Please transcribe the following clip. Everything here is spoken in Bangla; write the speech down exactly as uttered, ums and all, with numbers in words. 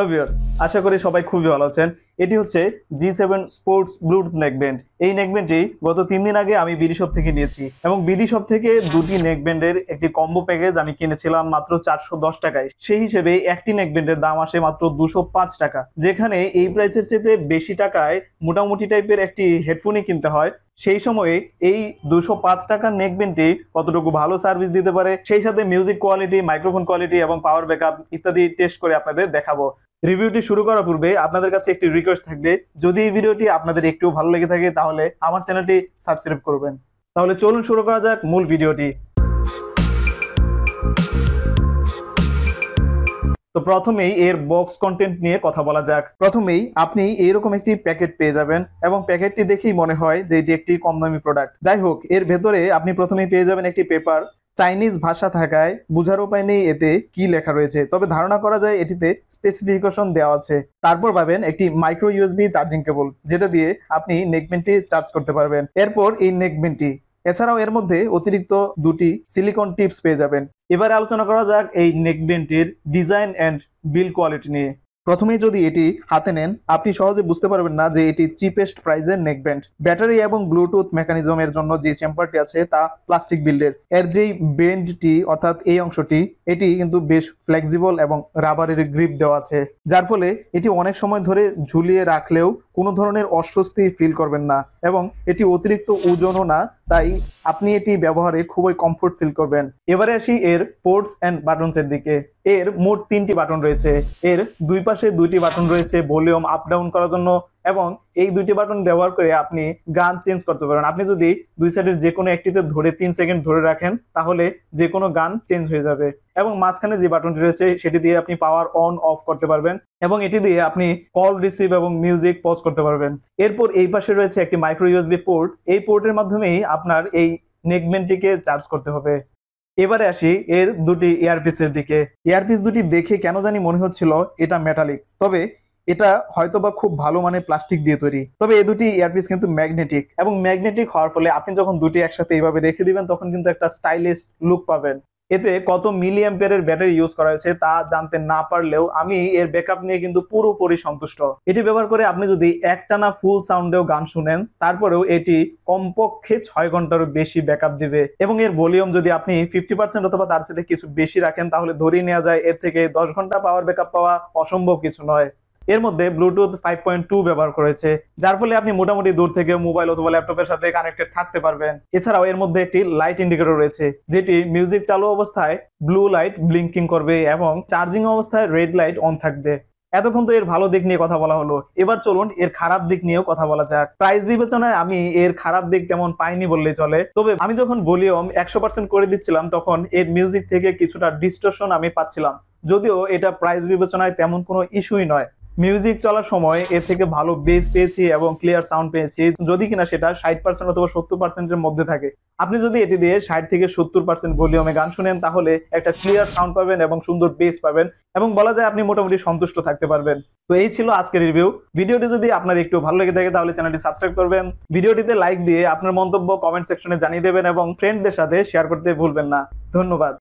হ্যালো ভিউয়ার্স, আশা করি সবাই খুবই ভালো আছেন। এটি হচ্ছে G seven sports Bluetooth neckband. এই নেকব্যান্ডটি গত তিন দিন আগে আমি বিডি শপ থেকে নিয়েছি এবং বিডি শপ থেকে দুটি নেকব্যান্ডের একটি কম্বো প্যাকেজ আমি কিনেছিলাম মাত্র চারশো দশ টাকায়। সেই হিসেবে একটি নেকব্যান্ডের দাম আসে মাত্র দুশো পাঁচ টাকা, যেখানে এই প্রাইসের চেয়ে বেশি টাকায় মোটামুটি টাইপের একটি হেডফোনই কিনতে হয়। সেই সময়ে এই দুশো পাঁচ টাকার নেকব্যান্ডটি কতটুকু ভালো সার্ভিস দিতে পারে, সেই সাথে মিউজিক কোয়ালিটি, মাইক্রোফোন কোয়ালিটি এবং পাওয়ার ব্যাকআপ ইত্যাদি টেস্ট করে আপনাদের দেখাবো। রিভিউটি শুরু করার পূর্বে আপনাদের কাছে একটি রিকোয়েস্ট থাকবে, যদি এই ভিডিওটি আপনাদের একটু ভালো লেগে থাকে তাহলে আমার চ্যানেলটি সাবস্ক্রাইব করবেন। তাহলে চলুন শুরু করা যাক মূল ভিডিওটি। তো প্রথমেই এর বক্স কন্টেন্ট নিয়ে কথা বলা যাক। প্রথমেই আপনি এরকম একটি প্যাকেট পেয়ে যাবেন এবং প্যাকেটটি দেখেই মনে হয় যে এটি একটি কম দামি প্রোডাক্ট। যাই হোক, এর ভেতরে আপনি প্রথমেই পেয়ে যাবেন একটি পেপার। চাইনিজ ভাষা থাকায় বোঝার উপায় নেই এতে কি লেখা রয়েছে, তবে ধারণা করা যায় এটিতে স্পেসিফিকেশন দেওয়া আছে। তারপর পাবেন একটি মাইক্রো ইউএসবি চার্জিং কেবল, যেটা দিয়ে আপনি নেকব্যান্ডটি চার্জ করতে পারবেন। এরপর এই নেকব্যান্ডটি এছাড়াও এর মধ্যে অতিরিক্ত দুটি সিলিকন টিপস পেয়ে যাবেন। এবারে আলোচনা করা যাক এই নেকব্যান্ডটির ডিজাইন এন্ড বিল্ড কোয়ালিটি নিয়ে। প্রথমেই যদি এটি হাতে নেন, আপনি সহজে বুঝতে পারবেন না যে এটি চিপেস্ট প্রাইজের নেকব্যান্ড। ব্যাটারি এবং ব্লুটুথ মেকানিজমের জন্য যে চেম্বারটি আছে তা প্লাস্টিক বিল্ডের। এর যেই বেন্ডটি অর্থাৎ এই অংশটি, এটি কিন্তু বেশ ফ্লেক্সিবল এবং রাবারের গ্রিপ দেওয়া আছে, যার ফলে এটি অনেক সময় ধরে ঝুলিয়ে রাখলেও কোনো ধরনের অস্বস্তি ফিল করবেন না এবং এটি অতিরিক্ত ওজনও না, তাই আপনি এটি ব্যবহারে খুবই কমফোর্ট ফিল করবেন। এবারে আসি এর পোর্টস এন্ড বাটনস এর দিকে। এর মোট তিনটি বাটন রয়েছে। এর দুই পাশে দুইটি বাটন রয়েছে ভলিউম আপ ডাউন করার জন্য এবং এই দুইটি বাটন ব্যবহার করে আপনি গান চেঞ্জ করতে পারেন। আপনি যদি দুই সাইডের যে কোনো একটিতে ধরে তিন সেকেন্ড ধরে রাখেন তাহলে যে কোনো গান চেঞ্জ হয়ে যাবে। এবং মাঝখানে যে বাটনটি রয়েছে সেটি দিয়ে আপনি পাওয়ার অন অফ করতে পারবেন এবং এটি দিয়ে আপনি কল রিসিভ এবং মিউজিক পজ করতে পারবেন। এরপর এই পাশে রয়েছে একটি মাইক্রো ইউএসবি পোর্ট। এই পোর্টের মাধ্যমেই আপনার এই নেকব্যান্ডটিকে চার্জ করতে হবে। এবারে আসি এর দুটি ইয়ারপিসের দিকে। ইয়ারপিস দুটি দেখে কেন জানি মনে হচ্ছিল এটা মেটালিক, তবে এটা হয়তোবা খুব ভালো মানের প্লাস্টিক দিয়ে তৈরি। তবে এই দুটি ইয়ারপিস কিন্তু ম্যাগনেটিক এবং ম্যাগনেটিক হওয়ার ফলে আপনি যখন দুটি একসাথে এইভাবে রেখে দিবেন তখন কিন্তু একটা স্টাইলিশ লুক পাবেন। এতে কত মিলি অ্যাম্পিয়ারের ব্যাটারি ইউজ করা হয়েছে তা জানতে না পারলেও আমি এর ব্যাকআপ নিয়ে কিন্তু পুরোপুরি সন্তুষ্ট। এটি ব্যবহার করে আপনি যদি একটানা ফুল সাউন্ডেও গান শুনেন তারপরেও এটি কমপক্ষে ছয় ঘন্টারও বেশি ব্যাকআপ দিবে এবং এর ভলিউম যদি আপনি ফিফটি পার্সেন্ট অথবা তার সাথে কিছু বেশি রাখেন তাহলে ধরেই নেওয়া যায় এর থেকে দশ ঘন্টা পাওয়ার ব্যাকআপ পাওয়া অসম্ভব কিছু নয়। এর মধ্যে ব্লুটুথ ফাইভ পয়েন্ট টু ব্যবহার করেছে, যার ফলে আপনি মোটামুটি দূর থেকে মোবাইল অথবা ল্যাপটপের সাথে কানেক্টেড থাকতে পারবেন। এছাড়াও এর মধ্যে একটি লাইট ইন্ডিকেটর রয়েছে, যেটি মিউজিক চালু অবস্থায় ব্লু লাইট ব্লিঙ্কিং করবে এবং চার্জিং অবস্থায় রেড লাইট অন থাকবে। এতক্ষণ তো এর ভালো দিক নিয়ে কথা বলা হলো, এবার চলুন এর খারাপ দিক নিয়েও কথা বলা যাক। প্রাইস বিবেচনায় আমি এর খারাপ দিক তেমন পাইনি বললেই চলে, তবে আমি যখন ভলিউম একশো পার্সেন্ট করে দিচ্ছিলাম তখন এর মিউজিক থেকে কিছুটা ডিস্টরশন আমি পাচ্ছিলাম, যদিও এটা প্রাইস বিবেচনায় তেমন কোনো ইস্যুই নয়। মিউজিক চলার সময় এর থেকে ভালো বেস পেয়েছি এবং ক্লিয়ার সাউন্ড পেয়েছি, যদি কিনা সেটা ষাট পার্সেন্ট অথবা সত্তর পার্সেন্টের মধ্যে থাকে। আপনি যদি এটি দিয়ে ষাট থেকে সত্তর পার্সেন্ট ভলিউমে গান শুনেন তাহলে একটা ক্লিয়ার সাউন্ড পাবেন এবং সুন্দর বেস পাবেন এবং বলা যায় আপনি মোটামুটি সন্তুষ্ট থাকতে পারবেন। তো এই ছিল আজকের রিভিউ। ভিডিওটি যদি আপনার একটু ভালো লেগে থাকে তাহলে চ্যানেলটি সাবস্ক্রাইব করবেন, ভিডিওটিতে লাইক দিয়ে আপনার মন্তব্য কমেন্ট সেকশনে জানিয়ে দেবেন এবং ফ্রেন্ডদের সাথে শেয়ার করতে ভুলবেন না। ধন্যবাদ।